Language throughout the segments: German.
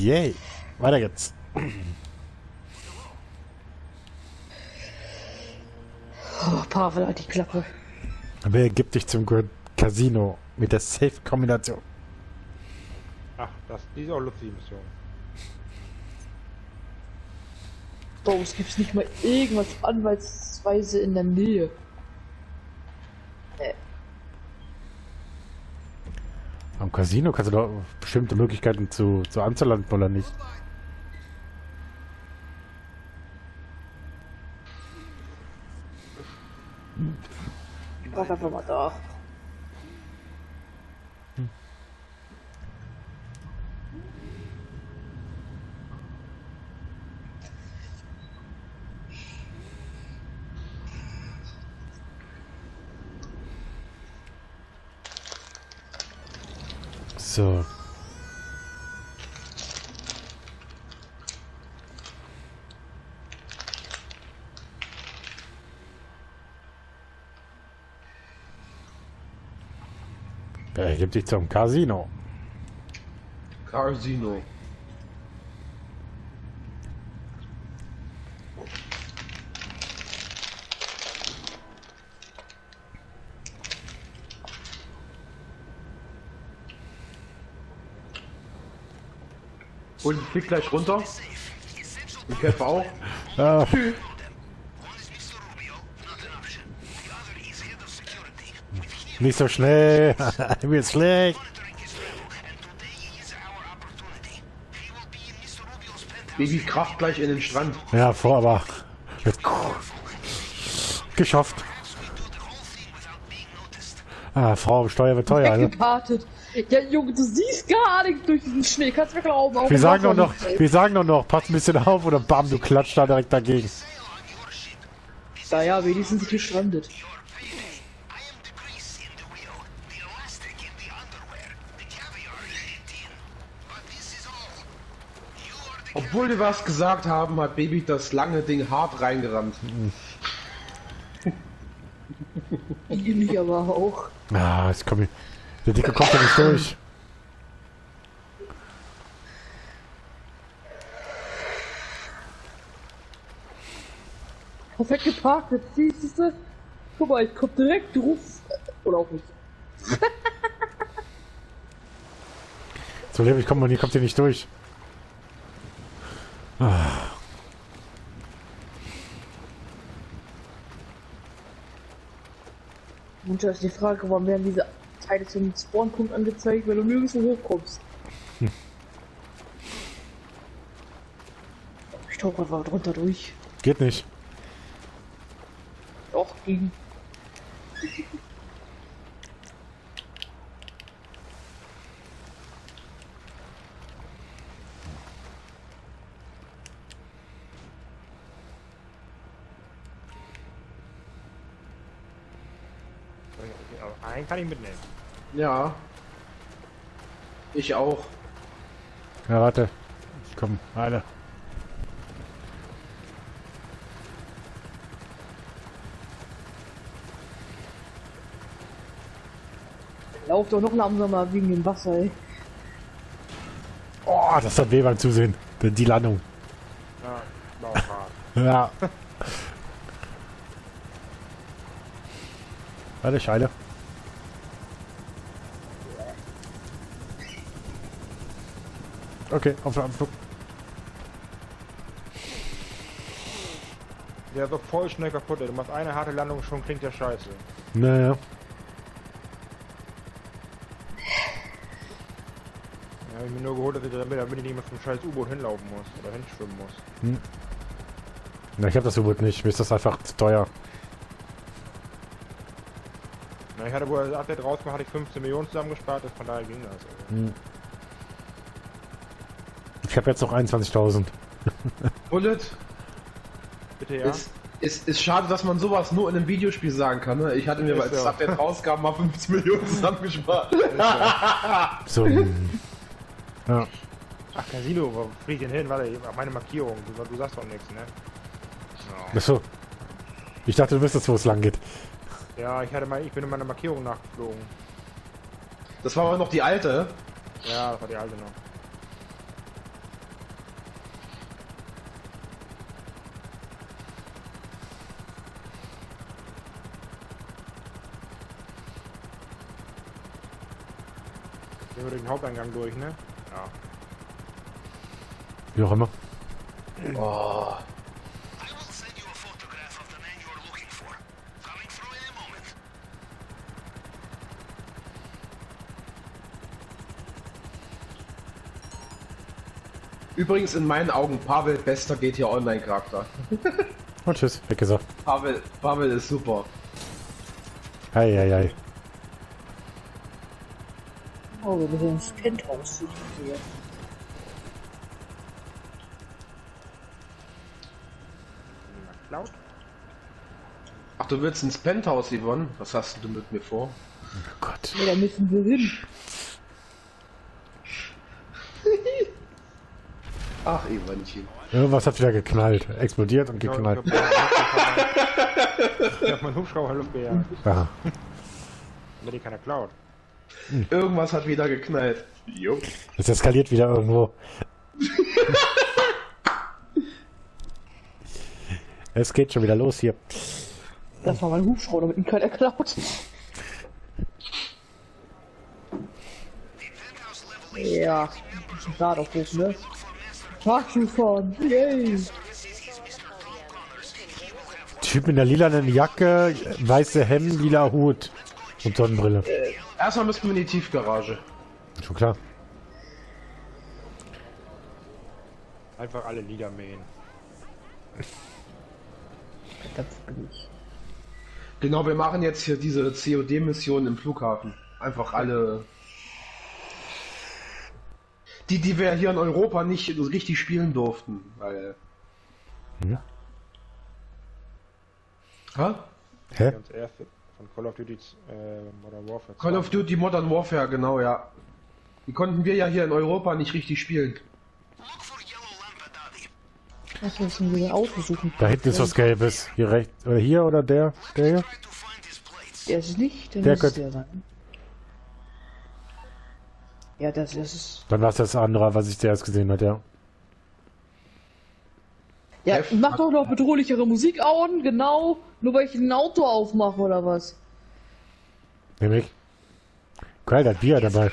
Yay. Weiter geht's. Oh, Pavel hat die Klappe. Wer gibt dich zum Casino mit der Safe-Kombination? Ach, die ist auch lustig, die Mission. Warum gibt's nicht mal irgendwas anweisweise in der Nähe? Am Casino kannst du doch bestimmte Möglichkeiten zu anzulanden, oder nicht? Bleib einfach mal da. So. Wer gibt dich zum Casino? Casino. Und ich flieg gleich runter. Ich helfe auch. Ah, nicht so schnell. Mir ist schlecht. Baby kracht gleich in den Strand. Ja, aber geschafft. Ah, Frau im Steuer wird teuer, ne? Weggepartet. Ja, Junge, du siehst gar nicht durch diesen Schnee. Kannst mir glauben. Auch Wir sagen doch noch, pass ein bisschen auf oder bam, du klatscht da direkt dagegen. Naja, wenigstens sind gestrandet. Obwohl wir was gesagt haben, hat Baby das lange Ding hart reingerammt. Ich mich aber auch. Ah, jetzt komm ich. Der Dicke kommt ja nicht durch. Perfekt geparkt, jetzt siehst du. Guck mal, ich komm direkt, du rufst. Oder auch nicht. So lebe ich, komm mal, hier kommt ihr nicht durch. Ah. Und da ist die Frage, warum werden diese Teile zum Spawnpunkt angezeigt, wenn du nirgendwo hochkommst? Ich tauche einfach drunter durch. Geht nicht. Doch, ging. Einen kann ich mitnehmen. Ja. Ich auch. Ja, warte. Komm, eine. Lauf doch noch langsamer wegen dem Wasser, ey. Oh, das hat weh beim Zusehen. Die Landung. Ja, Laufrad. Ja. Warte, Scheide. Okay, auf den Anflug. Der ist doch voll schnell kaputt, ey. Du machst eine harte Landung, schon klingt der scheiße. Naja. Ja, hab ich mir nur geholt, damit ich nicht mehr zum scheiß U-Boot hinlaufen muss oder hinschwimmen muss. Na, ich hab das U-Boot nicht. Mir ist das einfach zu teuer. Na, ich hatte, wo das Update rauskam, hatte ich 15 Millionen zusammengespart, von daher ging das. Also. Ich habe jetzt noch 21.000. Bullet. Bitte, ja? Ist schade, dass man sowas nur in einem Videospiel sagen kann. Ne? Ich hatte mir, als das Update rauskam, mal 15 Millionen zusammengespart. So. Ja. Ach, Casino, wo flieg ich denn hin? Warte, meine Markierung. Du sagst doch nichts, ne? No. Achso. Ich dachte, du wüsstest, wo es lang geht. Ja, ich bin in meiner Markierung nachgeflogen. Das war aber noch die alte. Ja, das war die alte noch. Gehen wir durch den Haupteingang durch, ne? Ja. Wie auch immer. Oh. Übrigens in meinen Augen Pavel bester GTA Online Charakter. Und tschüss, weggesagt. Pavel ist super. Ei. Oh, wir müssen ins Penthouse suchen hier. Laut? Ach, du willst ins Penthouse, Yvonne? Was hast du mit mir vor? Oh Gott. Ja, da müssen wir hin. Ach, Yvonnchen. Irgendwas hat wieder geknallt. Explodiert und geknallt. Ich hab meinen Hubschrauber Luft gejagt. Aha. Damit die keiner klaut. Irgendwas hat wieder geknallt. Jo. Es eskaliert wieder irgendwo. Es geht schon wieder los hier. Das war mein Hubschrauber, damit ihn keiner klaut. Ja, da doch hoch, ne? Fahrstuhlfahren, yay! Typ in der lilanen Jacke, weiße Hemd, lila Hut und Sonnenbrille. Erstmal müssen wir in die Tiefgarage. Schon klar. Einfach alle Lieder mähen. Ganz billig. Genau, wir machen jetzt hier diese COD-Mission im Flughafen. Einfach alle... Die wir hier in Europa nicht so richtig spielen durften, weil... Ja. Hä? Hä? Ganz erste von Call of Duty Modern Warfare 2. Call of Duty Modern Warfare, genau, ja. Die konnten wir ja hier in Europa nicht richtig spielen. Was müssen wir denn aussuchen? Da hinten ist was Gelbes. Hier rechts. Oder hier oder der? Der hier? Der ist es nicht, dann Der muss es könnte- der sein. Ja, das ist es. Dann war es das andere, was ich zuerst gesehen hat, ja. Ja, F- mach doch noch bedrohlichere Musik an, genau. Nur weil ich ein Auto aufmache oder was? Nämlich. Geil, das Bier dabei.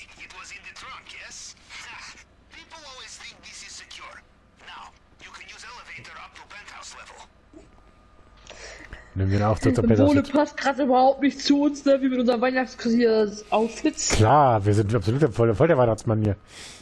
Nehmen wir den Aufzug zur Symbole Petersen. passt gerade überhaupt nicht zu uns, ne? Wie mit unserem Weihnachtskrieg-Outfits. Klar, wir sind absolut voll der Weihnachtsmann hier.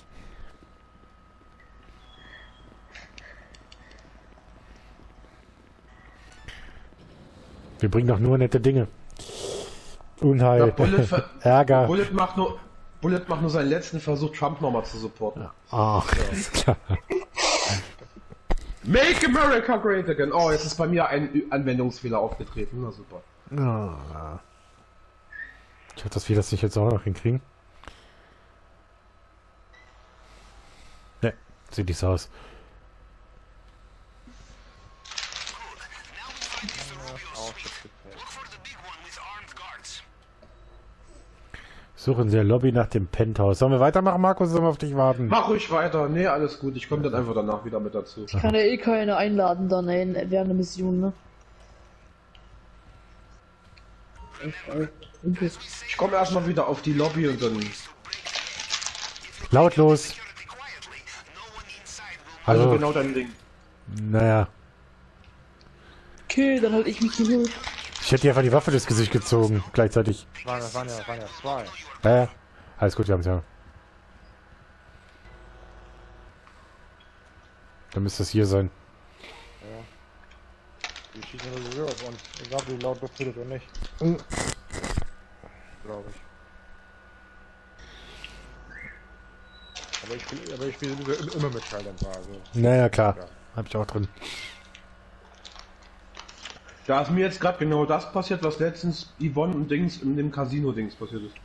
Wir bringen doch nur nette Dinge. Unheil, Ja, Ärger. Bullet macht nur seinen letzten Versuch, Trump nochmal zu supporten. Ach, ist klar. Make America Great Again! Oh, jetzt ist bei mir ein Anwendungsfehler aufgetreten. Na super. Ah. Ich hoffe, dass wir das nicht jetzt auch noch hinkriegen. Ne, sieht nicht so aus. Suchen Sie in der Lobby nach dem Penthouse. Sollen wir weitermachen, Markus? Sollen wir auf dich warten? Mach ruhig weiter. Nee, alles gut. Ich komme dann einfach danach wieder mit dazu. Ich kann ja eh keine einladen dann während der Mission, ne? Ich komme erstmal wieder auf die Lobby und dann... Lautlos. Also Also, genau dein Ding. naja. Okay, dann halt ich mich zurück. Ich hätte dir einfach die Waffe durchs Gesicht gezogen. Gleichzeitig. Das waren ja zwei. Ja. Alles gut, wir haben es ja. Dann müsste es hier sein. Die schießen nur so auf uns. Egal wie laut das wird oder nicht. Glaube ich. Aber ich spiele immer mit Schalldämpfer. Also. Naja, klar. Ja. Hab ich auch drin. Da ist mir jetzt gerade genau das passiert, was letztens Yvonne und Dings in dem Casino-Dings passiert ist.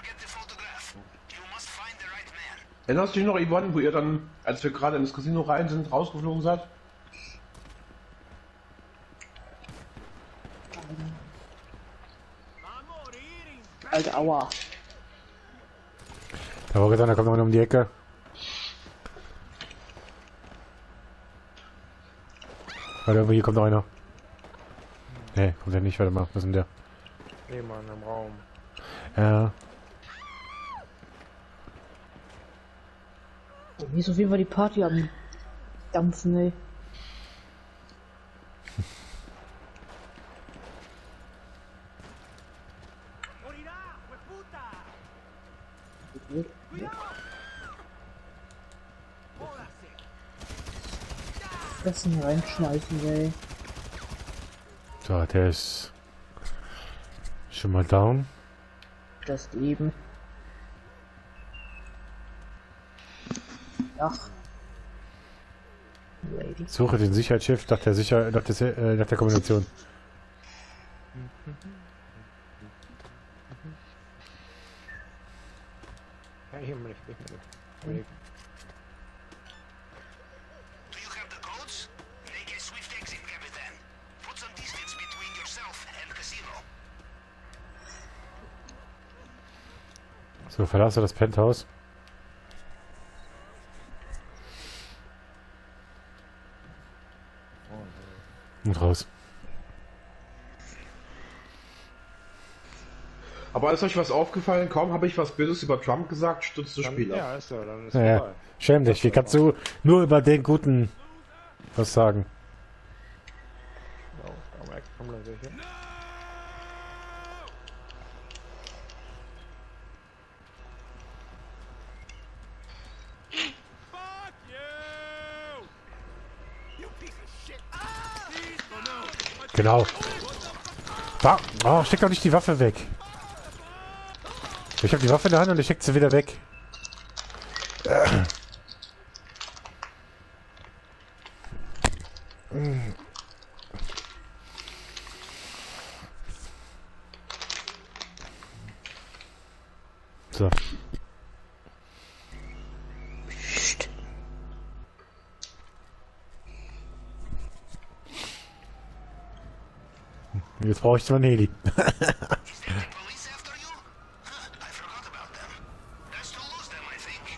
Erinnerst du dich noch, Yvonne, wo ihr dann, als wir gerade ins Casino rein sind, rausgeflogen seid? Alter, aua. Da war gesagt, da kommt noch einer um die Ecke. Warte, hier kommt noch einer. Nee, kommt der nicht, warte mal, was ist denn der? Nee, Mann, im Raum. Ja. Oh, hier ist auf jeden Fall die Party am Dampfen, ey. Das hier reinschmeißen, ey. So, der ist schon mal down. Das eben. Ach. Lady. Suche den Sicherheitschef nach der Kombination. Ja, hier bin ich. Do you have the codes? Make a swift exit, Captain. Put some distance between yourself and Casino. So, verlasse das Penthouse. Und raus. Aber ist euch was aufgefallen? Kaum habe ich was Böses über Trump gesagt, stürzt das Spiel ab. Ja, ist so, dann ist Naja, vorbei. schäm dich. Wie kannst du nur über den Guten was sagen? So, aber extra kommen gleich welche. Genau. Da. Oh, steck doch nicht die Waffe weg. Ich habe die Waffe in der Hand und ich steck sie wieder weg. So. Jetzt brauche ich zwar einen Heli. Police after you? Huh, I forgot about them. Best to lose them, I think.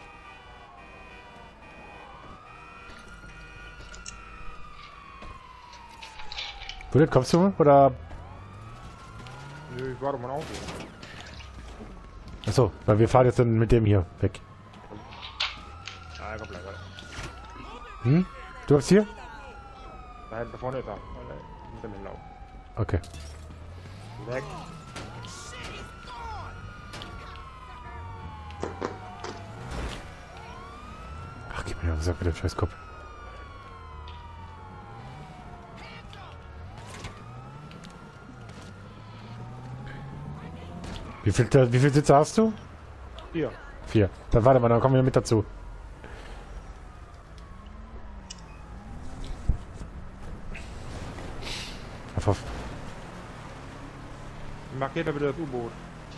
Bullet, kommst du? Oder? Nö, ich warte mal auf. Achso, weil wir fahren jetzt dann mit dem hier weg. Ah, komm gleich, warte. Hm? Du hast hier? Da vorne ist er. Mit dem Lauf. Okay. Weg. Ach, gib mir den Sack mit dem Scheißkopf. Wie viel Sitze hast du? Hier. 4. Dann warte mal, dann kommen wir mit dazu. Auf. Markiert er bitte das U-Boot.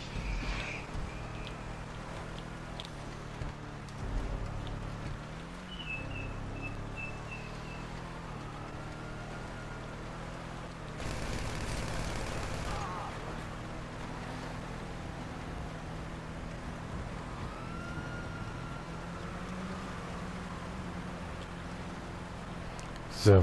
So.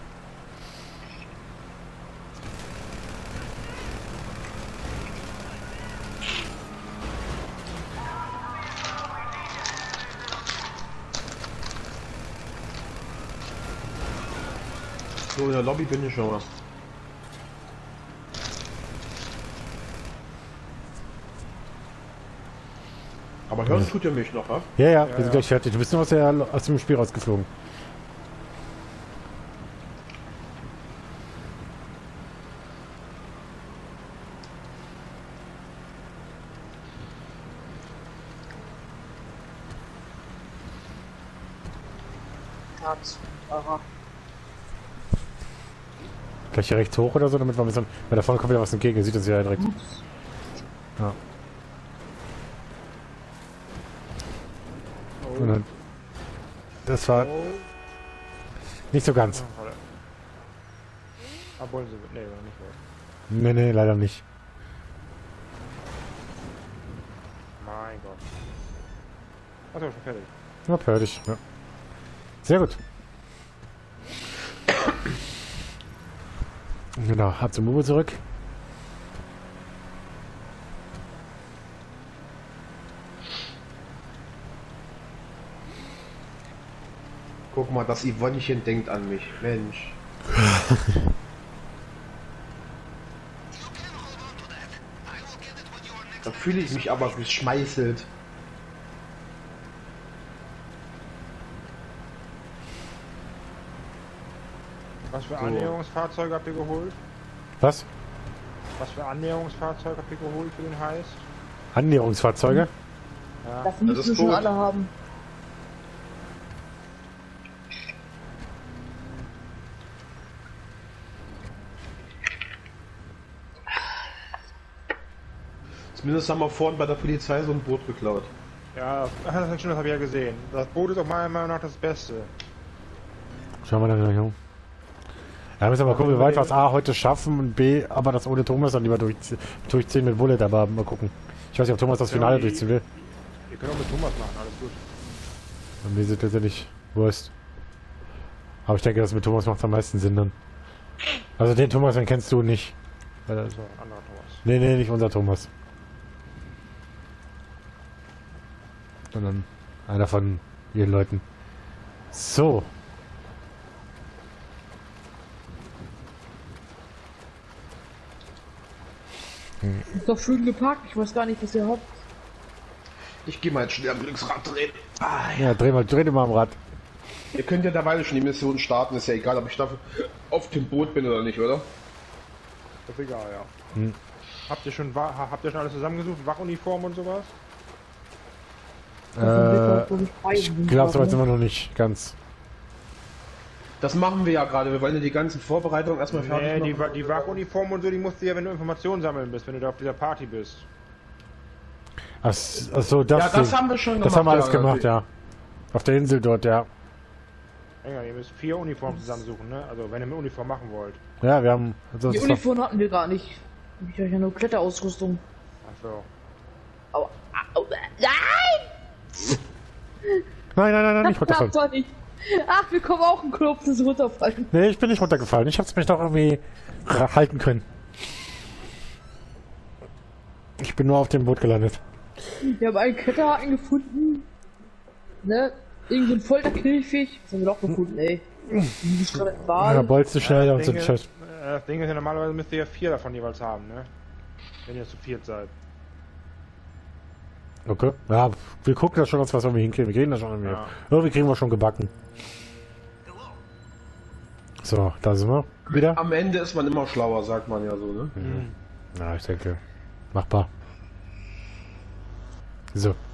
So, in der Lobby bin ich schon. Aber hören tut ihr mich noch, wa? Ja, Ja, wir sind ja. gleich fertig. Du bist nur aus dem Spiel rausgeflogen. Aha. Gleich hier rechts hoch oder so, damit wir ein bisschen... Weil da vorne kommt wieder was entgegen, sieht uns ja direkt. Ja. Und dann, das war nicht so ganz. Ah, warte. Ah, wollen sie... Nee, war nicht wohl. Nee, leider nicht. Mein Gott. Achso, schon fertig. Na, fertig. Ja. Sehr gut. Genau, ab zum Uwe zurück. Guck mal, das Yvonnechen denkt an mich. Mensch. Da fühle ich mich aber geschmeißelt. Was für Annäherungsfahrzeuge habt ihr geholt? Was? Was für Annäherungsfahrzeuge habt ihr geholt für den Heist? Annäherungsfahrzeuge? Ja. Das müssen ist wir schon gut. alle haben. Zumindest haben wir vorhin bei der Polizei so ein Boot geklaut. Ja, das habe ich ja gesehen. Das Boot ist auch meiner Meinung nach das Beste. Schauen wir dann gleich um. Ja, müssen wir mal gucken, wie weit wir es A heute schaffen und B, aber das ohne Thomas dann lieber durchziehen mit Bullet, aber mal gucken. Ich weiß nicht, ob Thomas das Finale durchziehen will. Ihr könnt auch mit Thomas machen, alles gut. Mir ist es letztendlich Wurst. Aber ich denke, das mit Thomas macht am meisten Sinn dann. Also den Thomas, den kennst du nicht. Weil das- So, anderer Thomas. Nee, nee, nicht unser Thomas. Sondern einer von ihren Leuten. So. Ist doch schön geparkt, ich weiß gar nicht, was ihr habt. Ich gehe mal jetzt schnell am Glücksrad drehen. Ja, dreh mal am Rad. Ihr könnt ja derweil schon die Mission starten, ist ja egal, ob ich dafür auf dem Boot bin oder nicht, oder? Das ist egal, ja. Hm. Habt ihr schon alles zusammengesucht? Wachuniform und sowas? Ich glaube so weit sind wir noch nicht ganz. Das machen wir ja gerade, wir wollen ja die ganzen Vorbereitungen erstmal Nee, fertig machen. die Wachuniform und so, die musst du ja, wenn du Informationen sammeln bist, wenn du da auf dieser Party bist. Achso, das, Ja, das Ding. haben wir schon gemacht. Das haben wir alles ja, gemacht, natürlich. ja. Auf der Insel dort, ja. Ja, ihr müsst 4 Uniformen zusammensuchen, ne? Also wenn ihr eine Uniform machen wollt. Ja, wir haben. Also Die Uniform hatten wir gar nicht. Ich habe ja nur Kletterausrüstung. Achso. Aber. Nein! Nein, nicht runterfallen. Doch nicht. Ach, wir kommen auch im Club, das runterfallen. Nee, ich bin nicht runtergefallen. Ich hab's mich doch irgendwie halten können. Ich bin nur auf dem Boot gelandet. Wir haben einen Kletterhaken gefunden. Ne? Irgend so ein Folterkäfig. Das haben wir doch gefunden, ey. Die ist gerade im Wal. Ja, bolzen schnell und so ein Scheiß. Das Ding ist ja, normalerweise müsst ihr ja 4 davon jeweils haben, ne? Wenn ihr zu viert seid. Okay. Ja, wir gucken das schon, was wir irgendwie hinkriegen. Wir kriegen das schon irgendwie. Ja. Irgendwie kriegen wir schon gebacken. So, da sind wir wieder. Am Ende ist man immer schlauer, sagt man ja so, ne? Ja, ich denke, machbar. So,